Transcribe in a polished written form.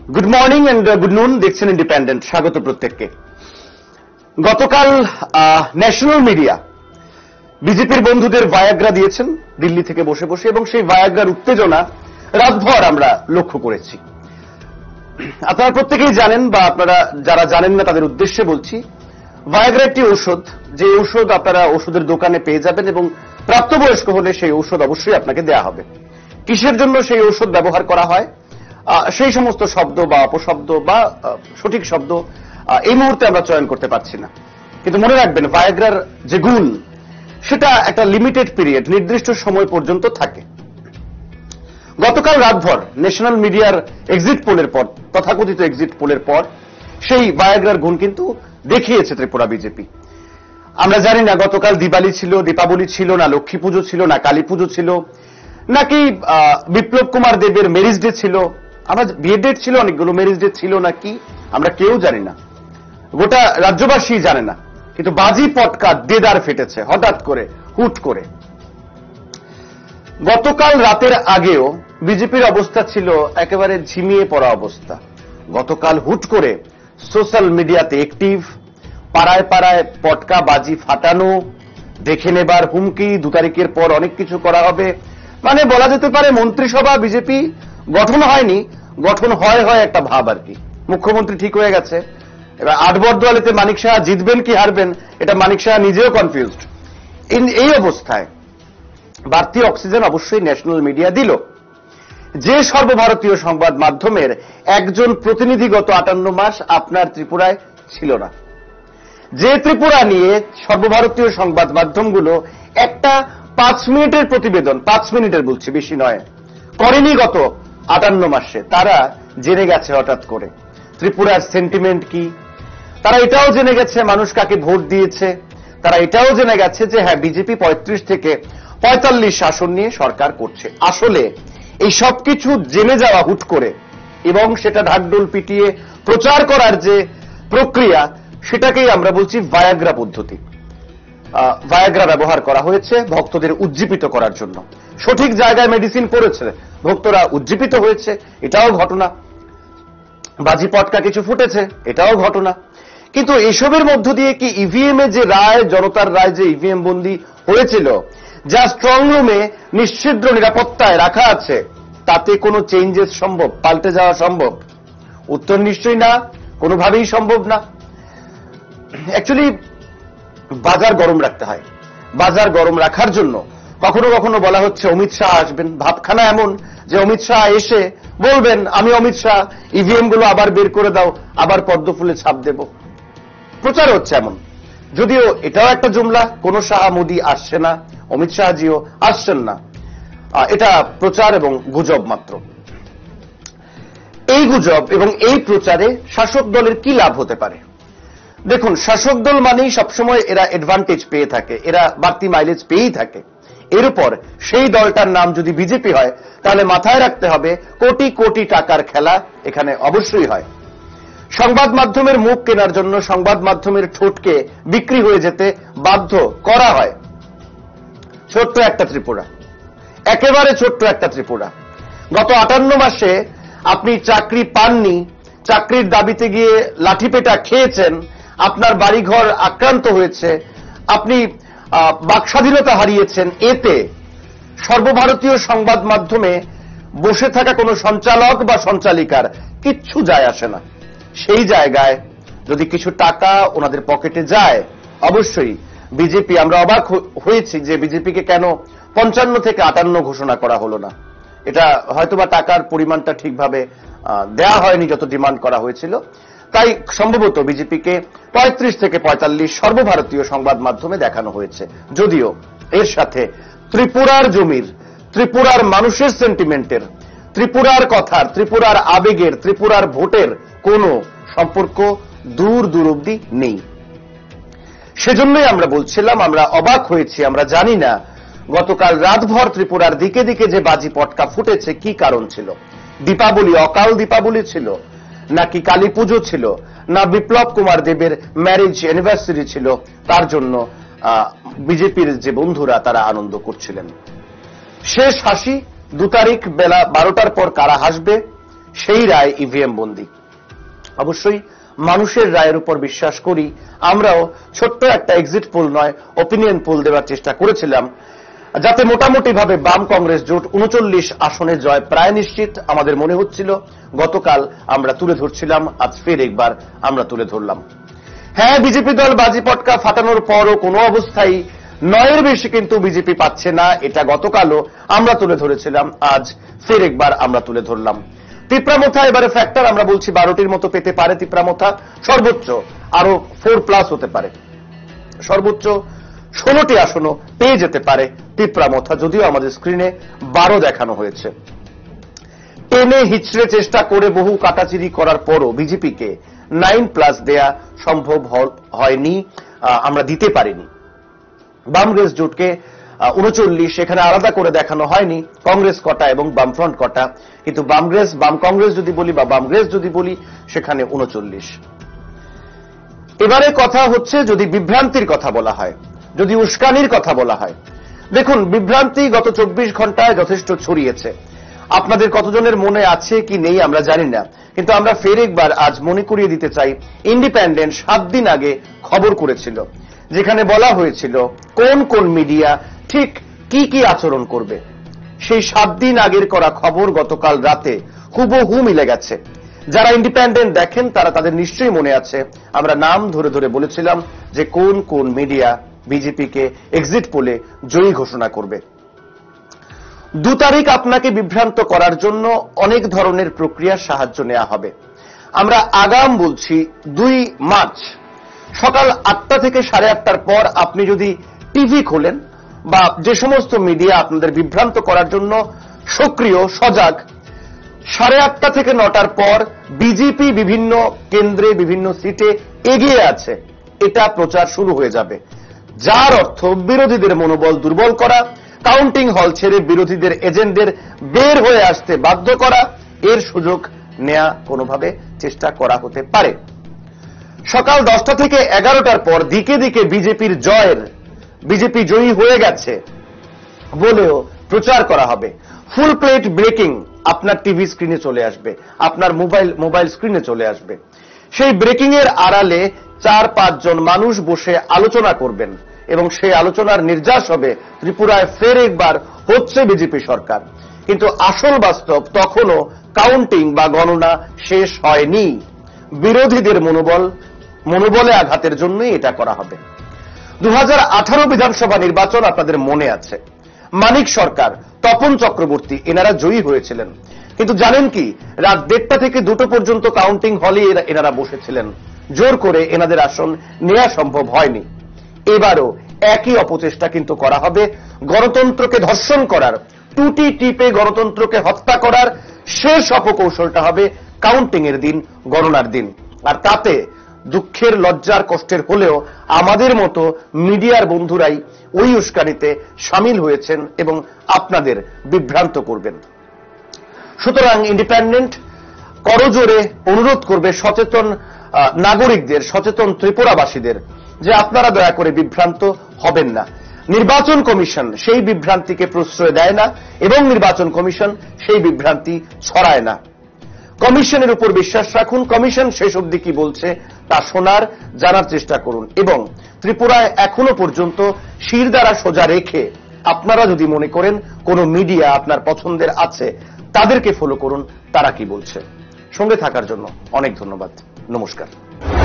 Good morning and good নুন, দেখছেন independent. স্বাগত প্রত্যেককে। গতকাল ন্যাশনাল মিডিয়া বিজেপির বন্ধুদের ভায়াগ্রা দিয়েছেন দিল্লি থেকে বসে বসে, এবং সেই ভায়াগ্রার উত্তেজনা রাতভর আমরা লক্ষ্য করেছি। আপনারা প্রত্যেকেই জানেন, বা আপনারা যারা জানেন না তাদের উদ্দেশ্যে বলছি, ভায়াগ্রা একটি ঔষধ, যে ঔষধ আপনারা ওষুধের দোকানে পেয়ে যাবেন, এবং প্রাপ্তবয়স্ক হলে সেই ঔষধ অবশ্যই আপনাকে দেয়া হবে। কিসের জন্য সেই ঔষধ ব্যবহার করা হয়, সেই সমস্ত শব্দ বা অপশব্দ বা সঠিক শব্দ এই মুহূর্তে আমরা চয়ন করতে পারছি না, কিন্তু মনে রাখবেন ভায়াগ্রার যে গুণ সেটা একটা লিমিটেড পিরিয়ড, নির্দিষ্ট সময় পর্যন্ত থাকে। গতকাল রাতভর ন্যাশনাল মিডিয়ার এক্সিট পোলের পর, তথাকথিত এক্সিট পোলের পর, সেই ভায়াগ্রার গুণ কিন্তু দেখিয়েছে ত্রিপুরা বিজেপি। আমরা জানি না গতকাল দিওয়ালি ছিল, দীপাবলি ছিল, না লক্ষ্মী পুজো ছিল, না কালী পুজো ছিল, নাকি বিপ্লব কুমার দেবের ম্যারেজ ডে ছিল, আমরা বিয়ে ডেট ছিল অনেকগুলো, ম্যারেজ ডে ছিল নাকি আমরা কেউ জানি না, গোটা রাজ্যবাসী জানে না, কিন্তু বাজি পটকা দেদার ফেটেছে হঠাৎ করে, হুট করে। গতকাল রাতের আগেও বিজেপির অবস্থা ছিল একেবারে ঝিমিয়ে পড়া অবস্থা। গতকাল হুট করে সোশ্যাল মিডিয়াতে অ্যাক্টিভ, পাড়ায় পাড়ায় পটকা বাজি ফাটানো, দেখে নেবার হুমকি, 2 তারিখের পর অনেক কিছু করা হবে, মানে বলা যেতে পারে মন্ত্রিসভা বিজেপি গঠন হয়নি, গঠন হয় একটা ভাব আর কি। মুখ্যমন্ত্রী ঠিক হয়ে গেছে, এবার 8 বর্দোয়ালিতে মানিক সাহা জিতবেন কি হারবেন এটা মানিক সাহা নিজেও কনফিউজড। এই অবস্থায় বাড়তি অক্সিজেন অবশ্যই ন্যাশনাল মিডিয়া দিল। যে সর্বভারতীয় সংবাদ মাধ্যমের একজন প্রতিনিধি গত 58 মাস আপনার ত্রিপুরায় ছিল না, যে ত্রিপুরা নিয়ে সর্বভারতীয় সংবাদ মাধ্যমগুলো একটা 5 মিনিটের প্রতিবেদন, 5 মিনিটের বলছি, বেশি নয়, করেনি গত 58 মাসে, তারা জেনে গেছে হঠাৎ করে ত্রিপুরার সেন্টিমেন্ট কি। তারা এটাও জেনে গেছে মানুষ কাকে ভোট দিয়েছে, তারা এটাও জেনে গেছে যে হ্যাঁ বিজেপি 35 থেকে 45 আসন নিয়ে সরকার করছে। আসলে এই সবকিছু জেনে যাওয়া হুট করে, এবং সেটা ঢাকঢোল পিটিয়ে প্রচার করার যে প্রক্রিয়া, সেটাকেই আমরা বলছি ভায়াগ্রা পদ্ধতি। ভায়াগ্রা ব্যবহার করা হয়েছে ভক্তদের উজ্জীবিত করার জন্য। সঠিক জায়গায় মেডিসিন পড়েছে, ভক্তরা উজ্জীবিত হয়েছে, এটাও ঘটনা। বাজি পটকা কিছু ফুটেছে, এটাও ঘটনা। কিন্তু এসবের মধ্য দিয়ে কি ইভিএম এ যে রায়, জনতার রায় যে ইভিএম বন্দী হয়েছিল, যা স্ট্রং রুমে নিশ্চিদ্র নিরাপত্তায় রাখা আছে, তাতে কোনো চেঞ্জেস সম্ভব, পাল্টে যাওয়া সম্ভব? উত্তর নিশ্চয়ই না, কোনোভাবেই সম্ভব না। অ্যাকচুয়ালি বাজার গরম রাখতে হয়। বাজার গরম রাখার জন্য কখনো কখনো বলা হচ্ছে অমিত শাহ আসবেন, ভাবখানা এমন যে অমিত শাহ এসে বলবেন আমি অমিত শাহ, ইভিএম গুলো আবার বের করে দাও, আবার পদ্ম ফুলে ছাপ দেব। প্রচার হচ্ছে এমন, যদিও এটাও একটা জুমলা, কোন শাহ মোদী আসছে না, অমিত শাহজিও আসছেন না, এটা প্রচার এবং গুজব মাত্র। এই গুজব এবং এই প্রচারে শাসক দলের কি লাভ হতে পারে? দেখুন, শাসক দল মানেই সবসময় এরা অ্যাডভান্টেজ পেয়ে থাকে, এরা বাড়তি মাইলেজ পেয়েই থাকে। এর উপর সেই দলটার নাম যদি বিজেপি হয়, তাহলে মাথায় রাখতে হবে কোটি কোটি টাকার খেলা এখানে অবশ্যই হয়। সংবাদ মাধ্যমের মুখ কেনার জন্য সংবাদ মাধ্যমের ঠোঁটকে বিক্রি হয়ে যেতে বাধ্য করা হয়। ছোট্ট একটা ত্রিপুরা, একেবারে ছোট্ট একটা ত্রিপুরা। গত 58 মাসে আপনি চাকরি পাননি, চাকরির দাবিতে গিয়ে লাঠিপেটা খেয়েছেন, আপনার বাড়িঘর আক্রান্ত হয়েছে, আপনি বাকস্বাধীনতা হারিয়েছেন। এতে সর্বভারতীয় সংবাদ মাধ্যমে বসে থাকা কোনো সঞ্চালক বা সঞ্চালিকার কিচ্ছু যায় আসে না। সেই জায়গায় যদি কিছু টাকা ওনাদের পকেটে যায়, অবশ্যই বিজেপি, আমরা অবাক হয়েছি যে বিজেপিকে কেন 55 থেকে 58 ঘোষণা করা হলো না। এটা হয়তোবা টাকার পরিমাণটা ঠিকভাবে দেয়া হয়নি যত ডিমান্ড করা হয়েছিল, তাই সম্ভবত বিজেপিকে 35 থেকে 45 সর্বভারতীয় সংবাদ মাধ্যমে দেখানো হয়েছে। যদিও এর সাথে ত্রিপুরার জমির, ত্রিপুরার মানুষের সেন্টিমেন্টের, ত্রিপুরার কথার, ত্রিপুরার আবেগের, ত্রিপুরার ভোটের কোনো সম্পর্ক দূর দূর অব্দি নেই। সেজন্যই আমরা বলছিলাম আমরা অবাক হয়েছি, আমরা জানি না গতকাল রাতভর ত্রিপুরার দিকে দিকে যে বাজি পটকা ফুটেছে কি কারণ ছিল। দীপাবলি, অকাল দীপাবলি ছিল, নাকি কালী পুজো ছিল, না বিপ্লব কুমার দেবের ম্যারেজ অ্যানিভার্সারি ছিল, তার জন্য বিজেপির যে বন্ধুরা তারা আনন্দ করছিলেন। শেষ হাসি 2 তারিখ বেলা 12টার পর কারা হাসবে সেই রায় ইভিএম বন্দী। অবশ্যই মানুষের রায়ের উপর বিশ্বাস করি। আমরাও ছোট্ট একটা এক্সিট পোল নয়, ওপিনিয়ন পোল দেওয়ার চেষ্টা করেছিলাম, যাতে মোটামুটি ভাবে বাম কংগ্রেস জোট 39 আসনে জয় প্রায় নিশ্চিত আমাদের মনে হচ্ছিল। গতকাল আমরা তুলে ধরছিলাম, আজ ফের একবার আমরা তুলে ধরলাম। হ্যাঁ, বিজেপি দল বাজি পটকা ফাটানোর পরও কোনো অবস্থায় 9-এর বেশি কিন্তু বিজেপি পাচ্ছে না, এটা গতকালও আমরা তুলে ধরেছিলাম, আজ ফের একবার আমরা তুলে ধরলাম। তিপ্রামথা এবারে ফ্যাক্টর আমরা বলছি 12টির মতো পেতে পারে তিপ্রামথা, সর্বোচ্চ আরো 4+ হতে পারে, সর্বোচ্চ 16টি আসনও পেয়ে যেতে পারে তিপ্রামথা, যদিও আমাদের স্ক্রিনে 12 দেখানো হয়েছে। টেনে হিচড়ে চেষ্টা করে বহু কাটাচিরি করার পরও বিজেপিকে 9+ দেয়া সম্ভব হয়নি, আমরা দিতে পারিনি। বামগ্রেস জোটকে 39, এখানে আলাদা করে দেখানো হয়নি কংগ্রেস কটা এবং বামফ্রন্ট কটা, কিন্তু বাম কংগ্রেস যদি বলি বা বামগ্রেস যদি বলি সেখানে 39। এবারে কথা হচ্ছে যদি বিভ্রান্তির কথা বলা হয়, যদি উস্কানির কথা বলা হয়, দেখুন বিভ্রান্তি গত 24 ঘন্টায় যথেষ্ট ছড়িয়েছে। আপনাদের কতজনের মনে আছে কি নেই আমরা জানি না, কিন্তু আমরা ফের একবার আজ মনে করিয়ে দিতে চাই, ইন্ডিপেন্ডেন্ট 7 দিন আগে খবর করেছিল, যেখানে বলা হয়েছিল কোন কোন মিডিয়া ঠিক কি কি আচরণ করবে। সেই 7 দিন আগের করা খবর গতকাল রাতে হুবহু মিলে গেছে। যারা ইন্ডিপেন্ডেন্ট দেখেন তারা তাদের নিশ্চয়ই মনে আছে, আমরা নাম ধরে ধরে বলেছিলাম যে কোন কোন মিডিয়া বিজেপিকে এক্সিট পোলে জয়ী ঘোষণা করবে। 2 তারিখ আপনাকে বিভ্রান্ত করার জন্য অনেক ধরনের প্রক্রিয়ার সাহায্য নেওয়া হবে। আমরা আগাম বলছি 2 মার্চ সকাল 8টা থেকে 8:30টার পর আপনি যদি টিভি খোলেন বা যে সমস্ত মিডিয়া আপনাদের বিভ্রান্ত করার জন্য সক্রিয় সজাগ, 8:30টা থেকে 9টার পর বিজেপি বিভিন্ন কেন্দ্রে বিভিন্ন সিটে এগিয়ে আছে এটা প্রচার শুরু হয়ে যাবে, যার অর্থ বিরোধীদের মনোবল দুর্বল করা, কাউন্টিং হল ছেড়ে বিরোধীদের এজেন্টদের বের হয়ে আসতে বাধ্য করা, এর সুযোগ নেয়া কোনোভাবে চেষ্টা করা হতে পারে। সকাল 10টা থেকে 11টার পর দিকে দিকে বিজেপির বিজেপি জয়ী হয়ে গেছে বলেও প্রচার করা হবে। ফুল প্লেট ব্রেকিং আপনার টিভি স্ক্রিনে চলে আসবে, আপনার মোবাইল স্ক্রিনে চলে আসবে। সেই ব্রেকিং এর আড়ালে 4-5 জন মানুষ বসে আলোচনা করবেন এবং সেই আলোচনার নির্যাস হবে ত্রিপুরায় ফের একবার হচ্ছে বিজেপি সরকার। কিন্তু আসল বাস্তব তখনও কাউন্টিং বা গণনা শেষ হয়নি। বিরোধীদের মনোবলে আঘাতের জন্যই এটা করা হবে। 2018 বিধানসভা নির্বাচন আপনাদের মনে আছে, মানিক সরকার, তপন চক্রবর্তী এনারা জয়ী হয়েছিলেন, কিন্তু জানেন কি রাত 1:30 থেকে 2টো পর্যন্ত কাউন্টিং হলে এনারা বসেছিলেন, জোর করে এনাদের আসন নেওয়া সম্ভব হয়নি। এবারও একই অপচেষ্টা কিন্তু করা হবে, গণতন্ত্রকে ধর্ষণ করার, টুটি টিপে গণতন্ত্রকে হত্যা করার শেষ অপকৌশলটা হবে কাউন্টিং এর দিন, গণনার দিন। আর তাতে দুঃখের লজ্জার কষ্টের হলেও আমাদের মতো মিডিয়ার বন্ধুরাই ওই উস্কানিতে সামিল হয়েছেন এবং আপনাদের বিভ্রান্ত করবেন। সুতরাং ইন্ডিপেন্ডেন্ট করজোরে অনুরোধ করবে সচেতন নাগরিকদের, সচেতন ত্রিপুরাবাসীদের যে আপনারা দয়া করে বিভ্রান্ত হবেন না। নির্বাচন কমিশন সেই বিভ্রান্তিকে প্রশ্রয় দেয় না এবং নির্বাচন কমিশন সেই বিভ্রান্তি ছড়ায় না। কমিশনের উপর বিশ্বাস রাখুন, কমিশন শেষ অবধি কি বলছে তা শোনার, জানার চেষ্টা করুন এবং ত্রিপুরায় এখনো পর্যন্ত শিরদাঁড়া সোজা রেখে আপনারা যদি মনে করেন কোন মিডিয়া আপনার পছন্দের আছে তাদেরকে ফলো করুন তারা কি বলছে। সঙ্গে থাকার জন্য অনেক ধন্যবাদ, নমস্কার।